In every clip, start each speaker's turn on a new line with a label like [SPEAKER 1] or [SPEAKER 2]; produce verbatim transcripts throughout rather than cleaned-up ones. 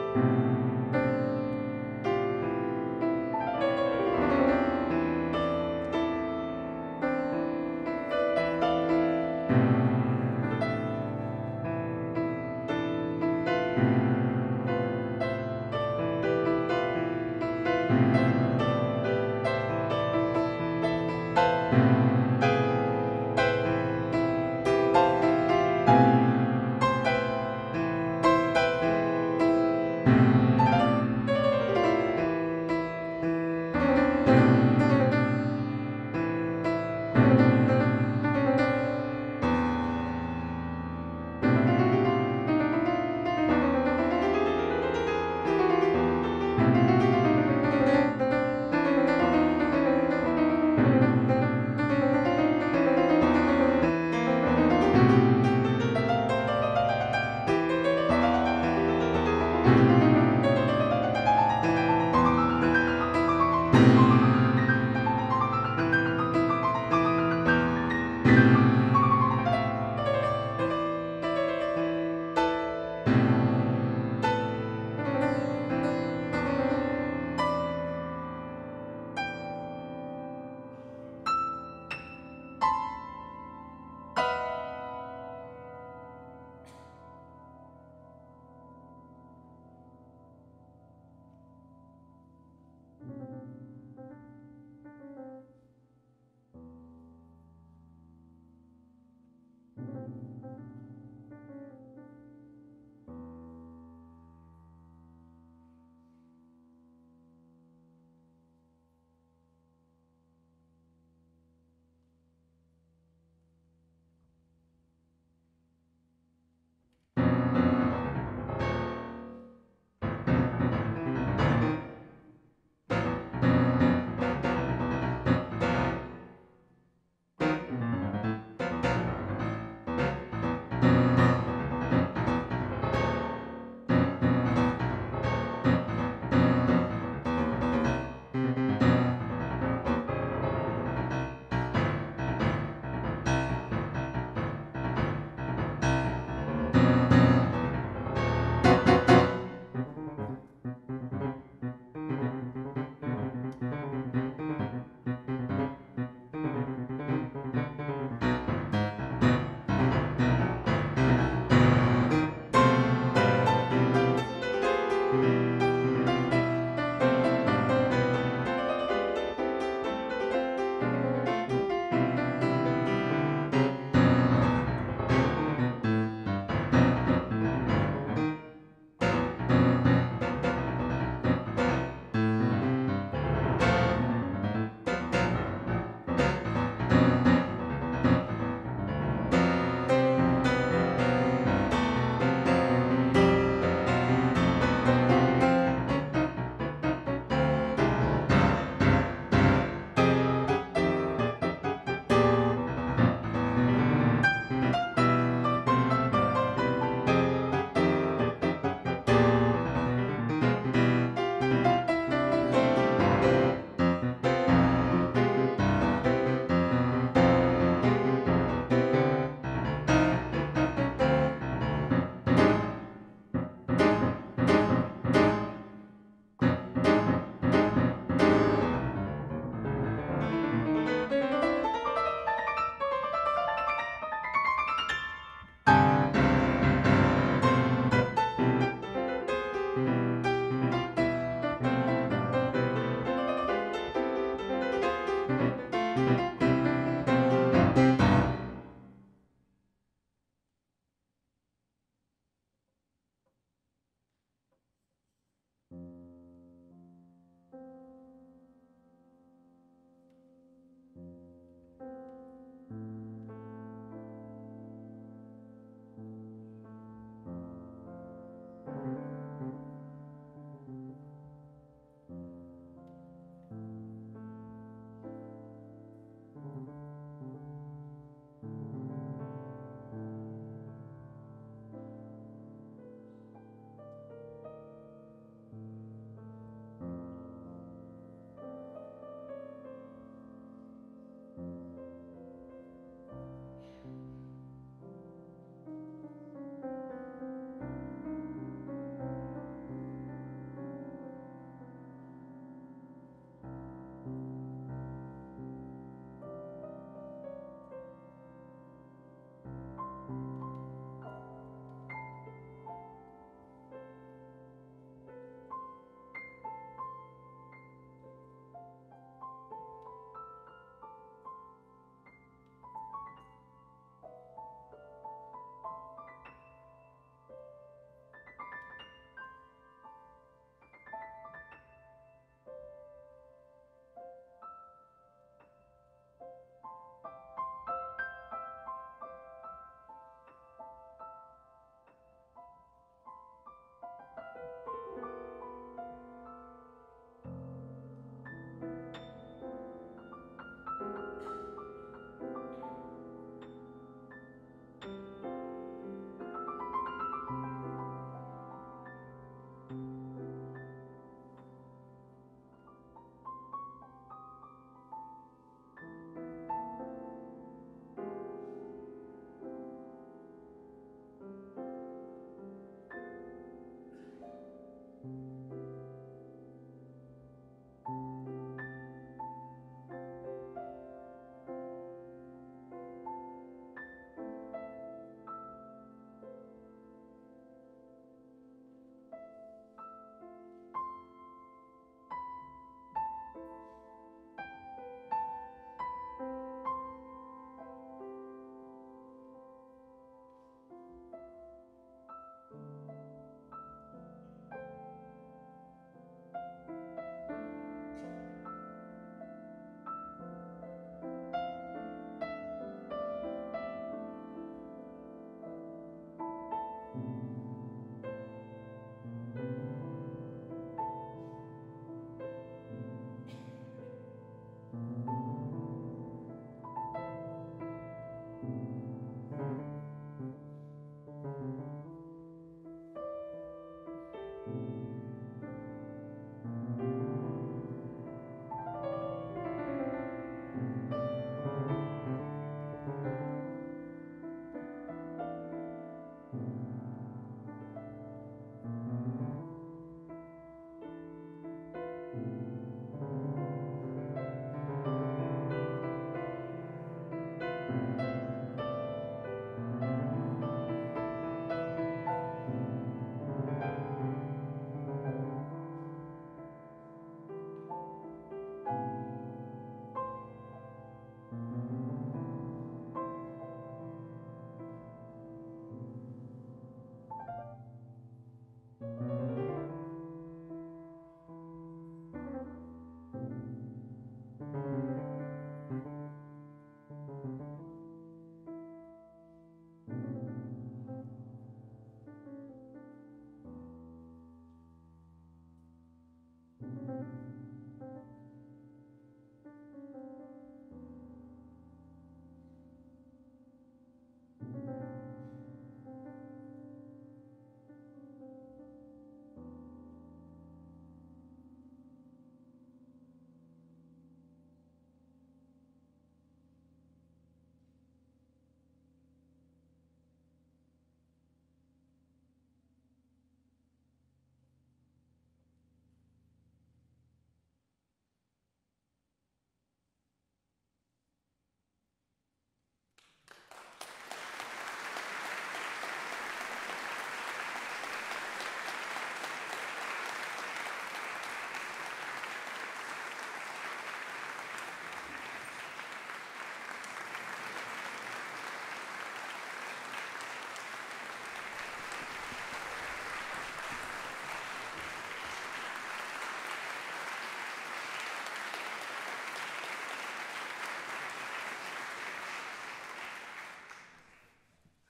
[SPEAKER 1] Thank you.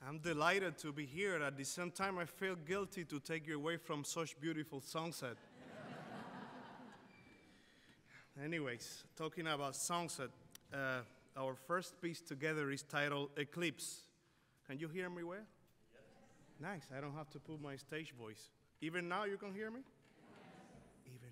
[SPEAKER 1] I'm delighted to be here. At the same time, I feel guilty to take you away from such beautiful sunset. Anyways, talking about sunset, uh, our first piece together is titled Eclipse. Can you hear me well? Yes. Nice. I don't have to put my stage voice. Even now you can hear me? Yes. Even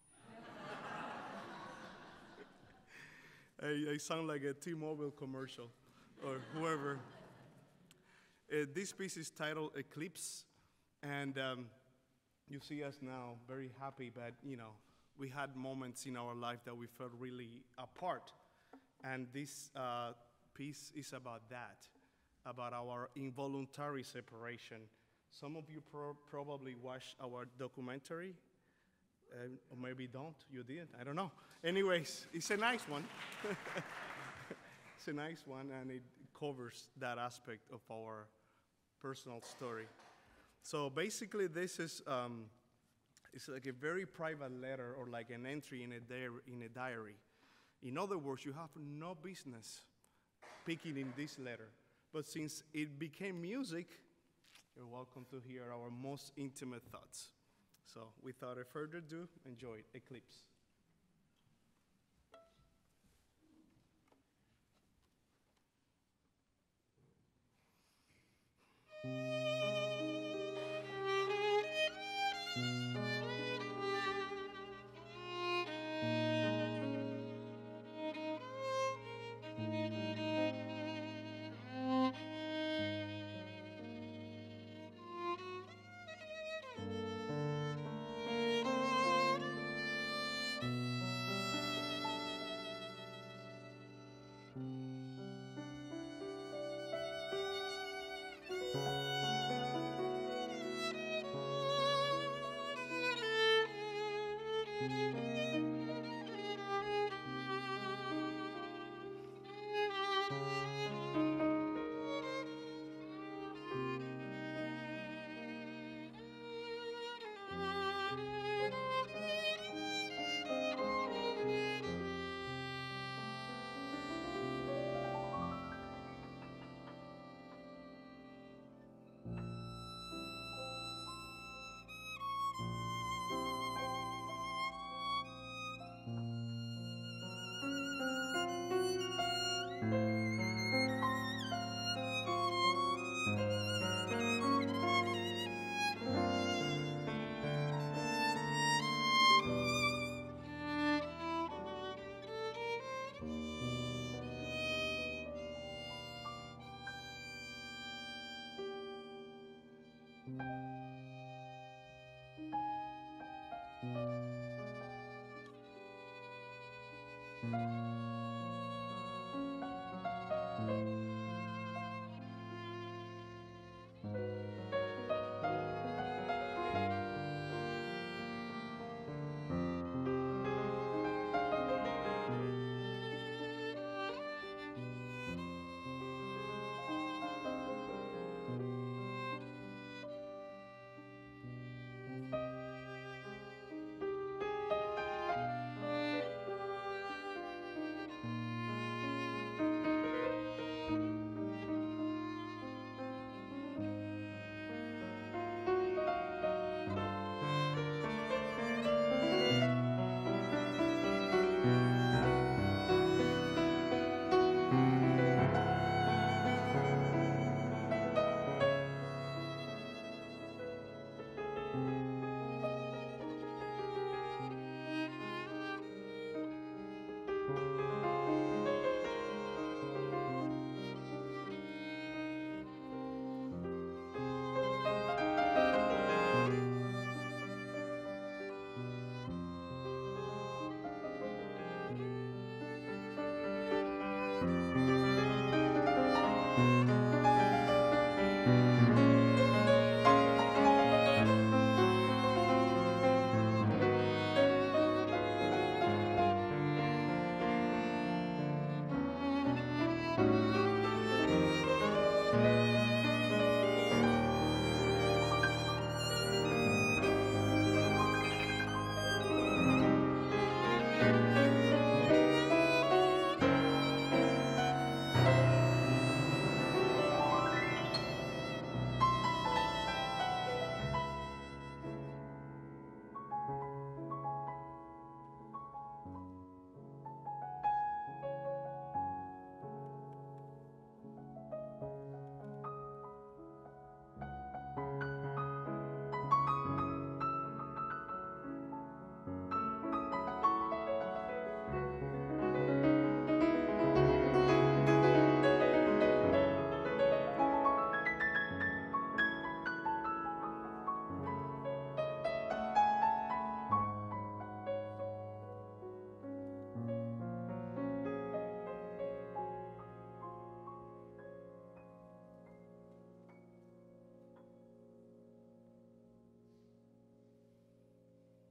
[SPEAKER 1] now? I, I sound like a T-Mobile commercial or whoever. Uh, this piece is titled Eclipse, and um, you see us now very happy, but you know, we had moments in our life that we felt really apart, and this uh, piece is about that, about our involuntary separation. Some of you pro probably watched our documentary, uh, or maybe don't, you didn't, I don't know. Anyways, it's a nice one. It's a nice one, and it covers that aspect of our personal story. So basically, this is um, it's like a very private letter, or like an entry in a, diary, in a diary. In other words, you have no business picking in this letter. But since it became music, you're welcome to hear our most intimate thoughts. So without a further ado, enjoy Eclipse.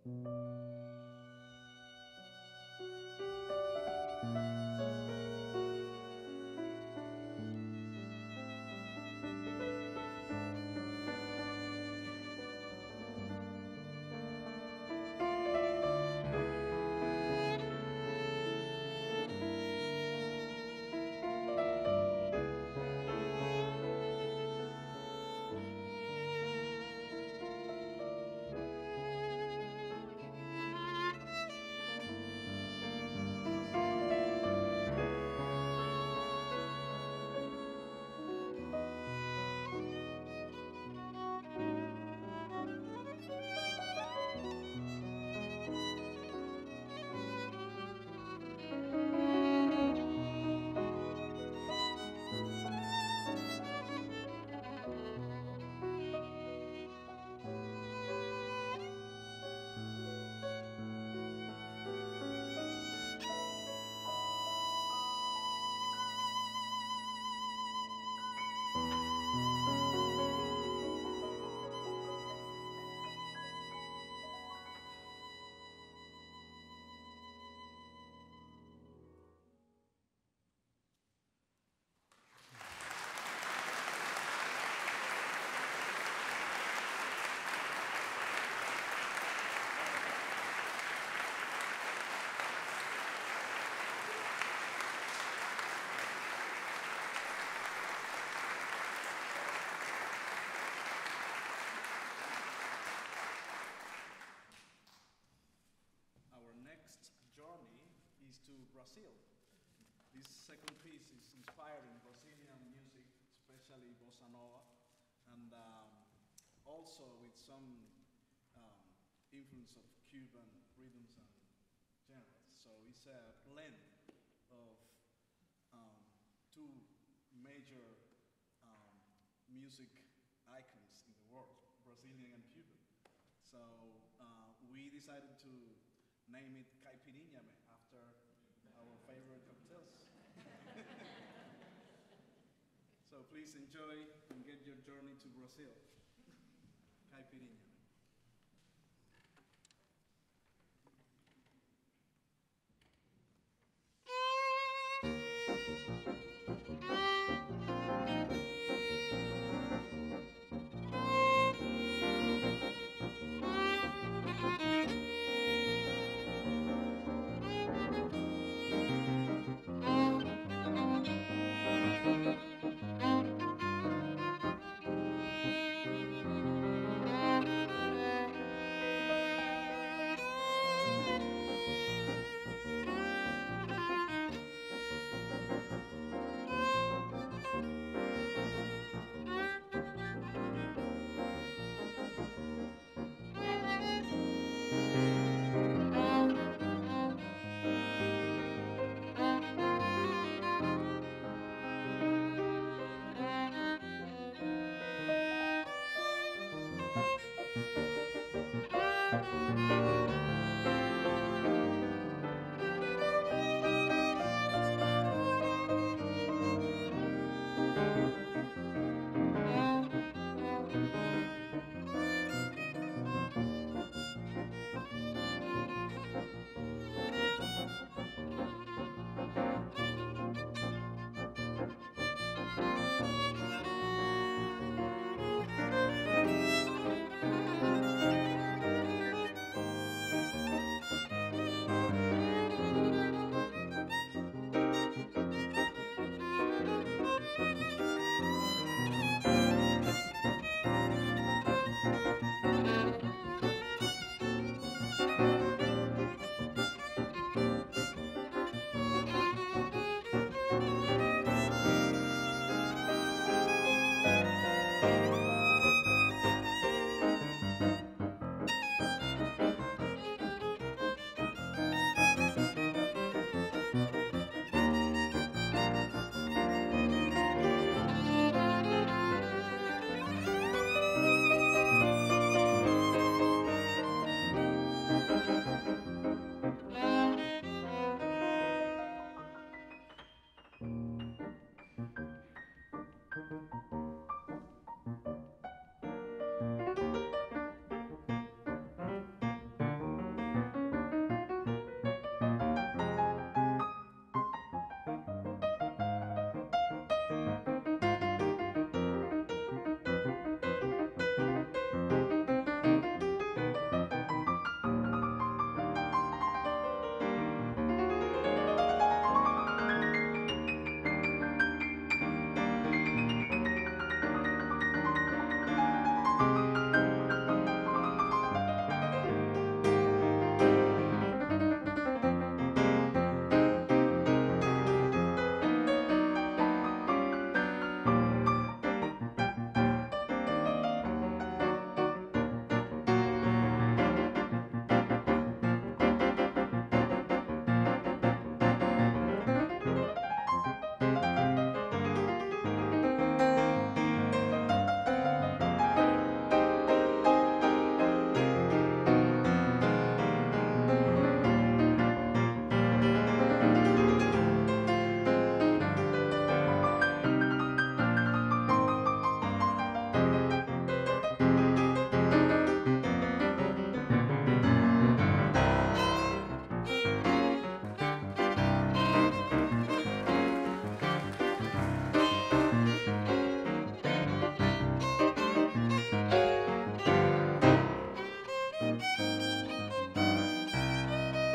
[SPEAKER 2] to Brazil. This second piece is inspired in Brazilian music, especially bossa nova, and um, also with some um, influence of Cuban rhythms and genres. So it's a blend of um, two major um, music icons in the world, Brazilian and Cuban. So uh, we decided to name it Caipirinha after our favorite cocktails. So please enjoy and get your journey to Brazil. Caipirinha.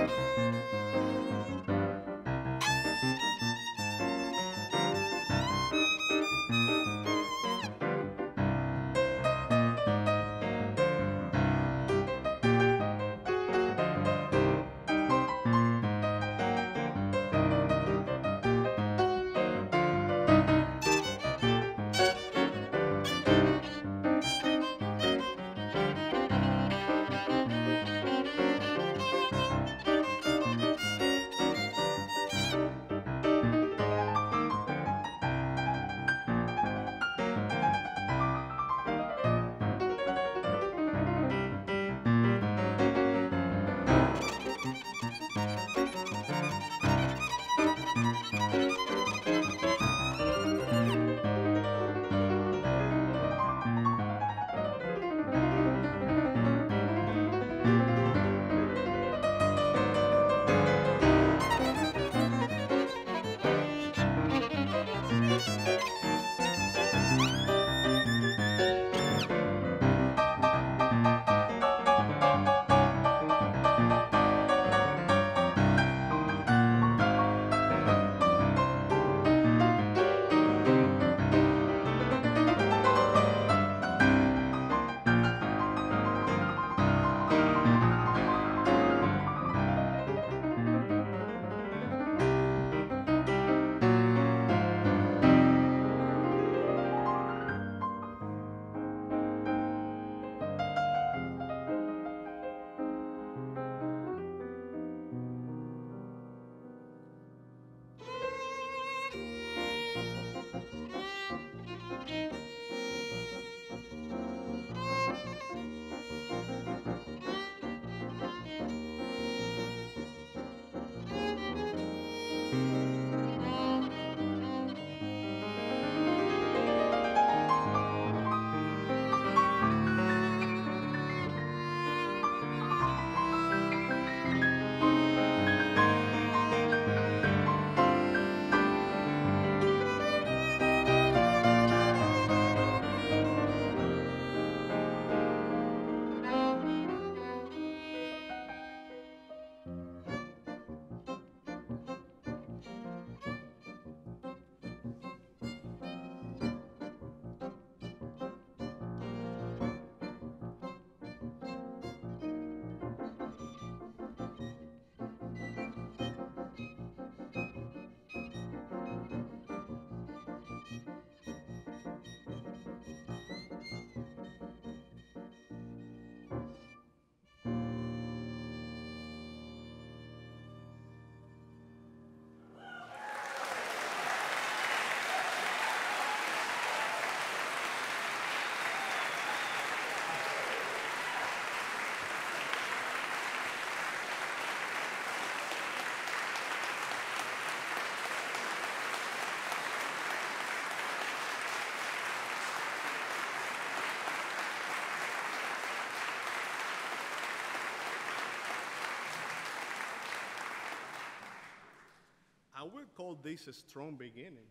[SPEAKER 1] I would call this a strong beginning.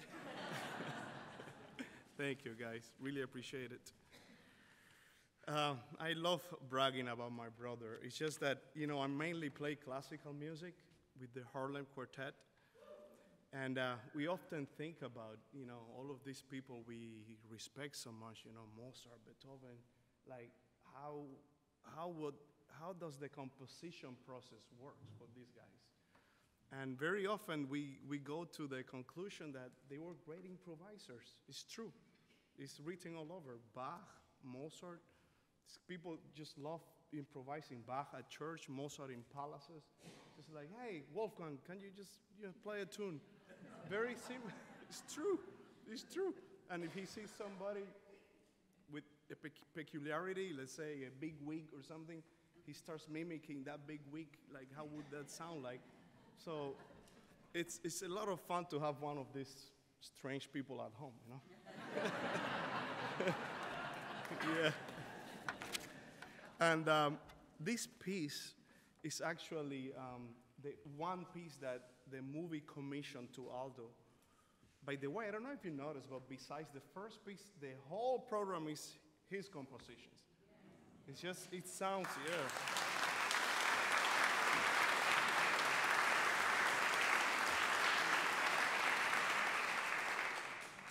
[SPEAKER 1] Thank you, guys. Really appreciate it. Uh, I love bragging about my brother. It's just that, you know, I mainly play classical music with the Harlem Quartet. And uh, we often think about, you know, all of these people we respect so much, you know, Mozart, Beethoven, like how, how, would, how does the composition process work for these guys? And very often we, we go to the conclusion that they were great improvisers. It's true. It's written all over. Bach, Mozart, people just love improvising. Bach at church, Mozart in palaces. Just like, hey, Wolfgang, can you just you know, play a tune? Very simple. It's true. It's true. And if he sees somebody with a pec peculiarity, let's say a big wig or something, he starts mimicking that big wig. Like, how would that sound like? So it's, it's a lot of fun to have one of these strange people at home, you know? Yeah. And um, this piece is actually um, the one piece that the movie commissioned to Aldo. By the way, I don't know if you noticed, but besides the first piece, the whole program is his compositions. It's just, it sounds, yeah.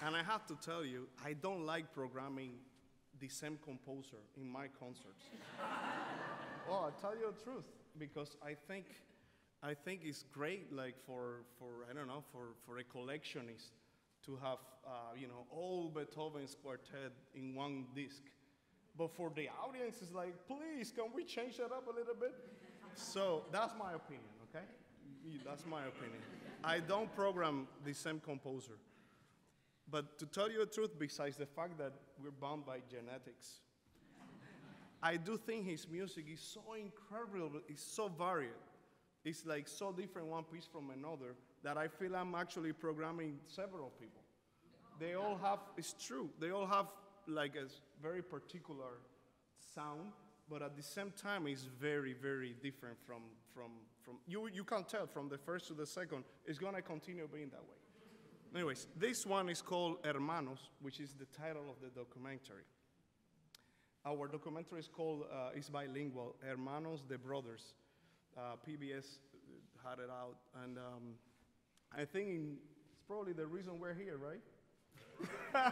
[SPEAKER 1] And I have to tell you, I don't like programming the same composer in my concerts. Oh, I'll tell you the truth, because I think, I think it's great, like for, for I don't know, for, for a collectionist to have, uh, you know, all Beethoven's quartet in one disc. But for the audience, it's like, please, can we change that up a little bit? So that's my opinion, okay? That's my opinion. I don't program the same composer. But to tell you the truth, besides the fact that we're bound by genetics, I do think his music is so incredible, it's so varied. It's like so different one piece from another that I feel I'm actually programming several people. They all have, it's true, they all have like a very particular sound, but at the same time it's very, very different from, from, from you, you can tell from the first to the second, it's gonna continue being that way. Anyways, this one is called Hermanos, which is the title of the documentary. Our documentary is called, uh, is bilingual, Hermanos the Brothers. Uh, P B S had it out, and um, I think in, it's probably the reason we're here, right?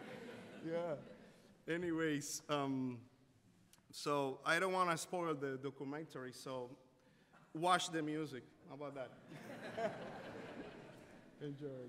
[SPEAKER 1] Yeah. Anyways, um, so I don't want to spoil the documentary, so watch the music. How about that? Enjoy it.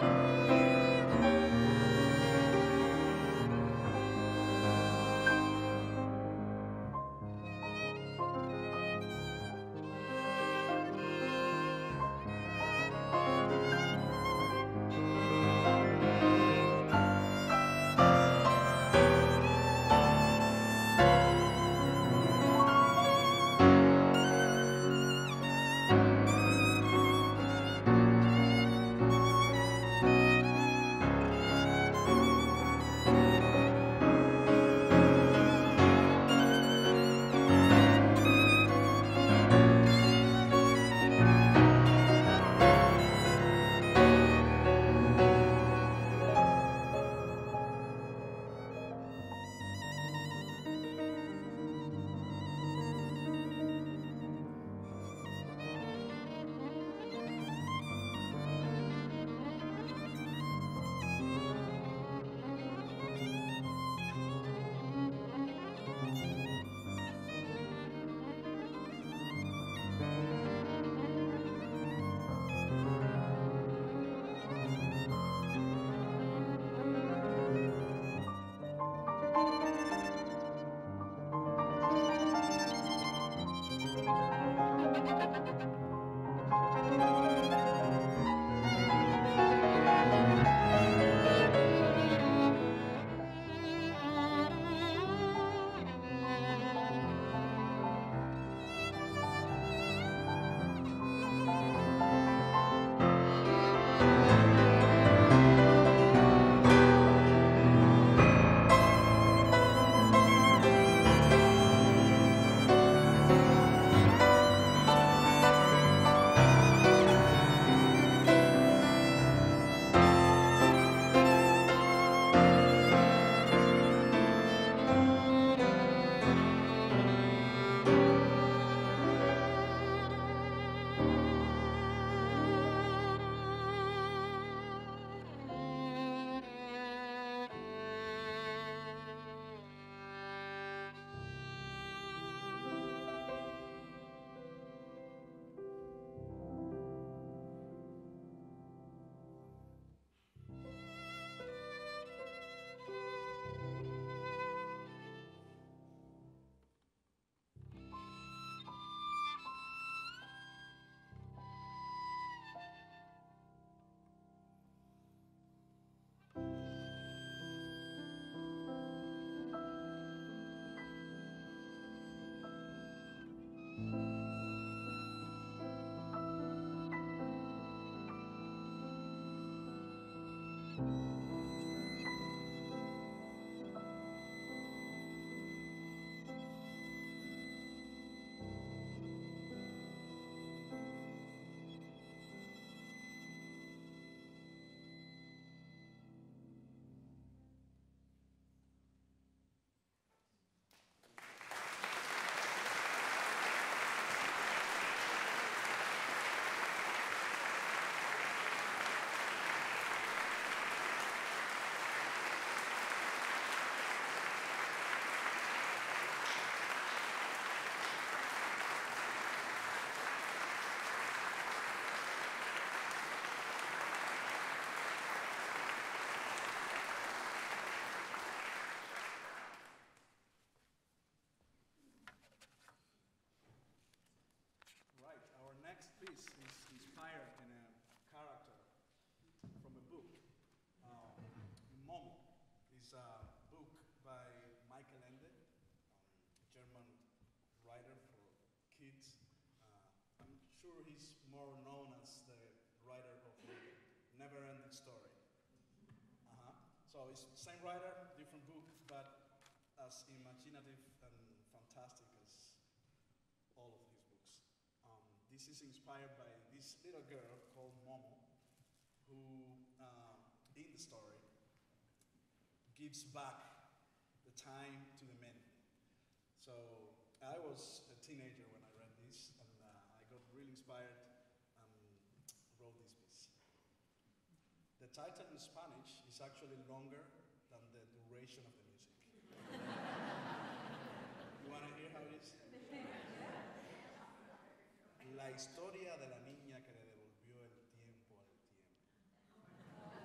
[SPEAKER 2] sure he's more known as the writer of the Never-Ending Story. Uh-huh. So it's the same writer, different book, but as imaginative and fantastic as all of his books. Um, this is inspired by this little girl called Momo, who, uh, in the story, gives back the time to the men. So I was a teenager when I read this, and uh, I got really inspired and wrote this piece. The title in Spanish is actually longer than the duration of the music. You want to hear how it is? La historia de la niña que le devolvió el tiempo al tiempo.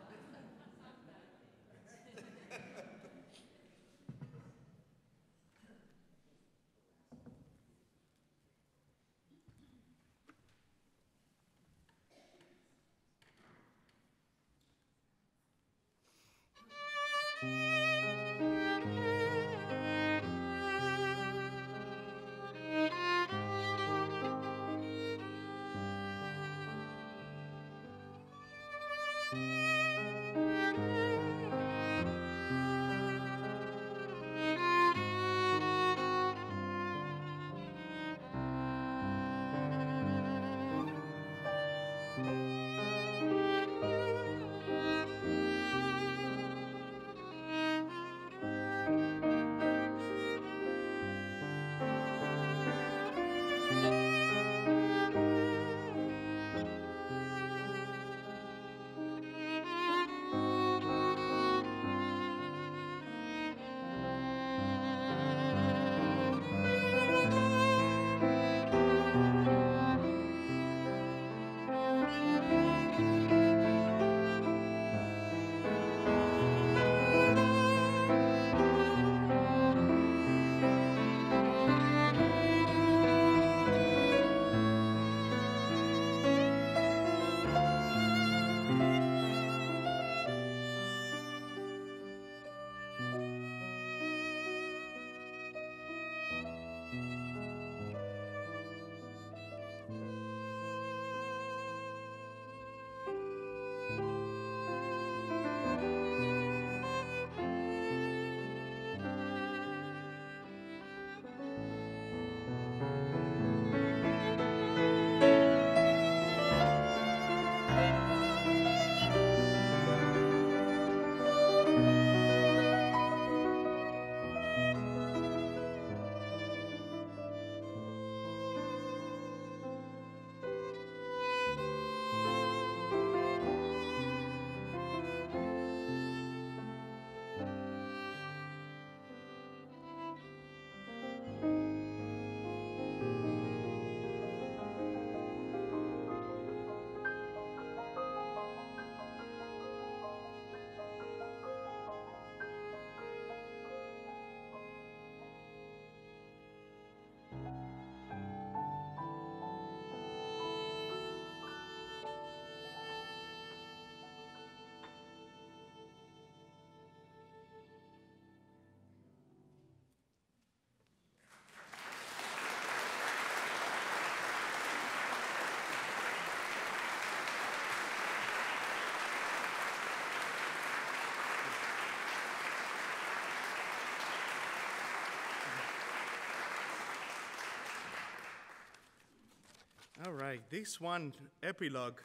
[SPEAKER 1] All right, this one epilogue,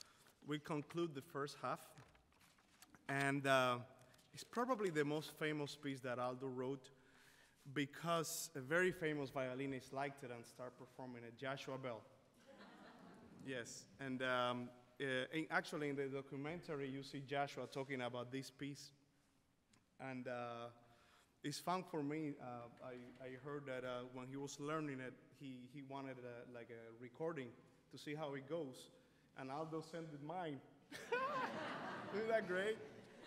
[SPEAKER 1] we conclude the first half, and uh, it's probably the most famous piece that Aldo wrote because a very famous violinist liked it and started performing it, Joshua Bell. Yes, and um, uh, in, actually in the documentary you see Joshua talking about this piece, and uh, it's fun for me. Uh, I, I heard that uh, when he was learning it, he, he wanted a, like a recording to see how it goes, and Aldo sent it mine. Isn't that great?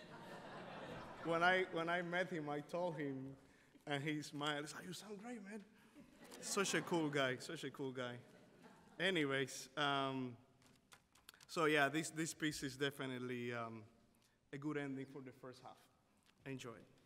[SPEAKER 1] When I, when I met him, I told him, and he smiled. He's like, "You sound great, man." Such a cool guy, such a cool guy. Anyways, um, so yeah, this, this piece is definitely um, a good ending for the first half. Enjoy it.